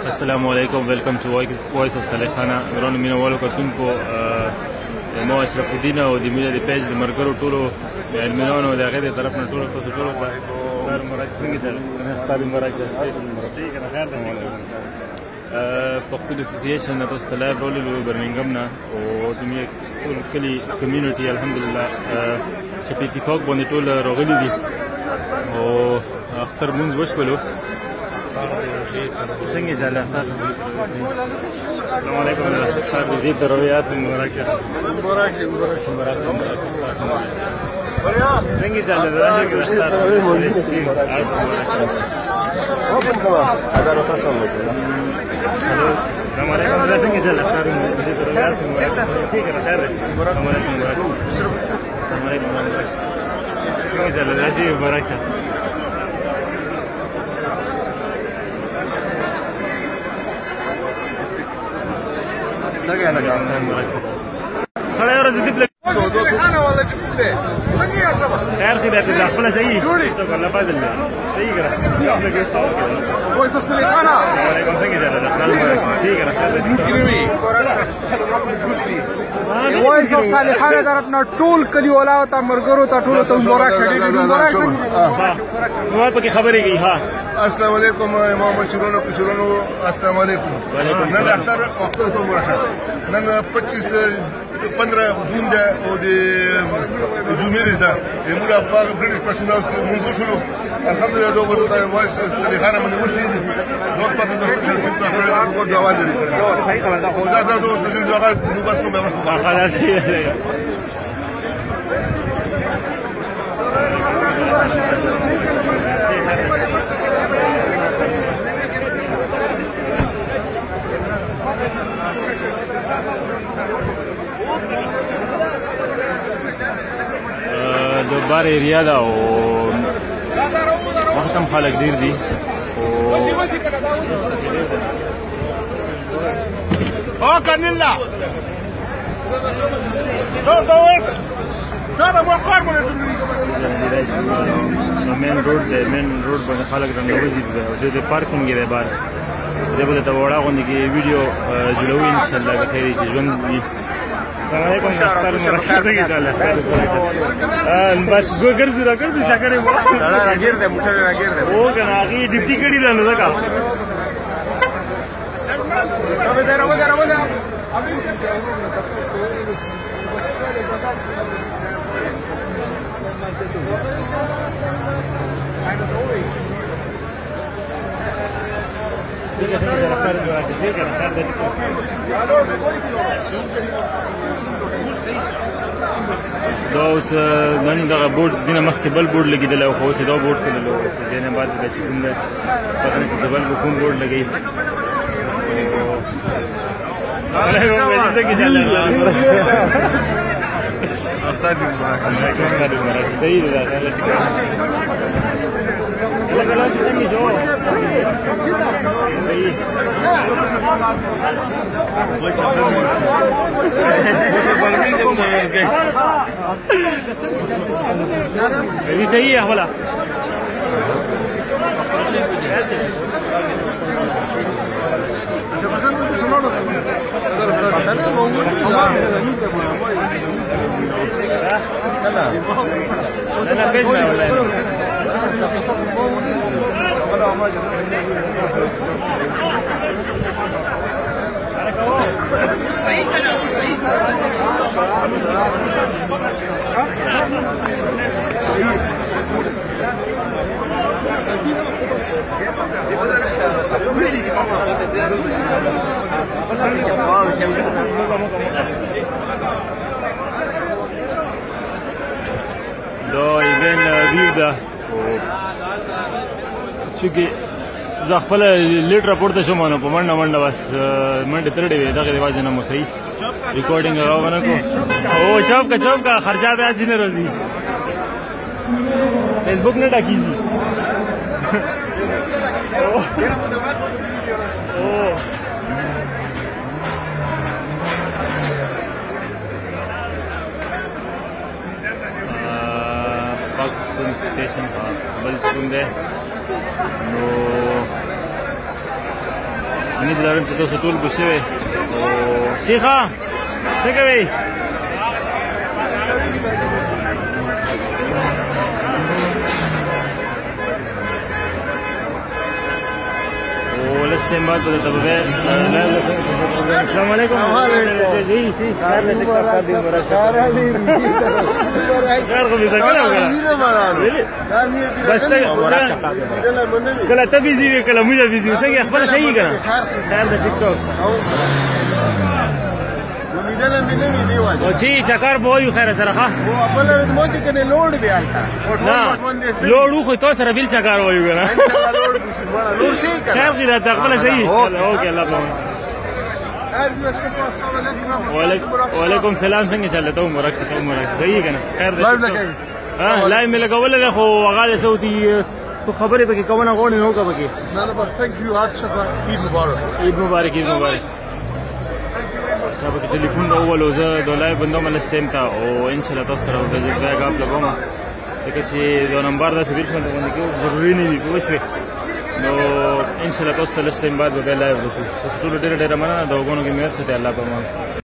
السلام علیکم ویلکم ټو وایس اف صالح خانه ورونو مینوالو کتونکو ما اشرف الدین او د میډیا د پیج د مرګرو ټولو اډمینانو د هغې د طرف نه ټولو تاسو ټولو ته خیر مراجع څنګه چل خیر مراجع ٹھیک ہے خیر پښتون اسوسییشن نه تاسو ته لایو راوللو برمنګم نه او د ټول کلي کمیونټي الحمدلله چې په اتفاق باندې ټول راغلي دي او اختر مونځ وشولو څنګه چاله السلام علیکم خیر دې ته روي اسم مبارک شه مبارک شه څنګه چاله راځي اختر السلام علیکم څنګه چاله اختر دې ته روي اسم مبارک ٹھیک ہے خیر السلام علیکم څنګه چاله راځي مبارک شه خړې ورځې دې خیر خې دې ته خپل ځای ته الله بدل دی صحیح کړه وایس اف صالح خانه وعلیکم څنګه جاله ٹھیک ہے وایس اف صالح خانه طرف نه ټول کلی ولا ته مرګرو ته ټول ته مبارک شه مبارک نو په کې خبرې گئی ها السلام علیکم امام شیرونو کشرونو السلام علیکم نن اختر وخت ته ورشه نن 15 جون ده او د جمعې ده موږ په برټش پرسونال کې موږ شروع الحمدلله دوه ته وایس صالح خانه من وشي دوست په دوست چې څه کړو په ډول لري او دا دوست چې زغه نو بس کوم بس خلاص د بار ایریا ده او وخت هم خلک ډېر دي او کنيلا دا وایس دا مو کار مونږ مین روډ باندې خلک راوځي او د پارکینګ دی بار دې بل ته وړا غونډه کې ویډیو جوړوي ان شاء الله به خیر شي ژوند دي السلام علیکم اختر مرحبا کې تعالی بس ګرځي راګرځي چاکرې راګیر دې موټر راګیر دې او کنه هغه ډیپټي کړي ده نو ځکه دا اوس نن دغه بورډ دینه مخکې بل بورډ لګېدلی او خو اوس یې دا بورډ تللو اوس دې نه بعد دا چې کوم دی پته نه چې بل به کوم بورډ لګوي صحیح دی ابھی صحیح ہے بولا دا ایوین ویو ده چونکې زه خپله لیټ راپورته شوم نو په منډه منډه بس منډې ترړې وې دغې د وجې نه مو صحیح ریکارډینګ هغه ونه کړو او چوپ کا خرچه به هسې نه راځي فیسبوک نه ډکېږي پاکستان स्टेशन बल सुन they know امید لرم چې تاسو ټول به شوي او شیخه څه کوئ ٹائم بعد بدلتا السلام علیکم جی جی کله ته بيزي وي کله موږ بيزي وسګي خبره صحیح کړه خیر د ټیک ټاک میدان مې نه دی وایي او چې چکر به وي خیر سره ښه او خپل مو چې کنه لوډ دی حالتا لوډ خو تاسو سره بل چکر وایو کنه لوډ شي کنه خیر غیر ته خپل صحیح اوکې الله پاک وعلیکم السلام څنګه چلته ته مبارک شه ته مبارک صحیح کنه خیر دې ها لای مې لګول له خو هغه صوتي تو خبرې پکې کومه غوڼه نو کا پکې نه نه ثانک یو هارت شکر عید مبارک عید مبارک عید مبارک صاحب کې ټلیفون راول او زه د لای بندو مل سټیم تا او ان شاء الله تاسو سره د ځای غاب لګوم لکه چې د نمبر د سویل باندې باندې ضروري نه وي پوښتنه نو ان شاء الله تاسو ته سټیم بعد به لایو وشو تاسو ټول ډېر مننه دا وګورئ کې مېر څه ته الله پامه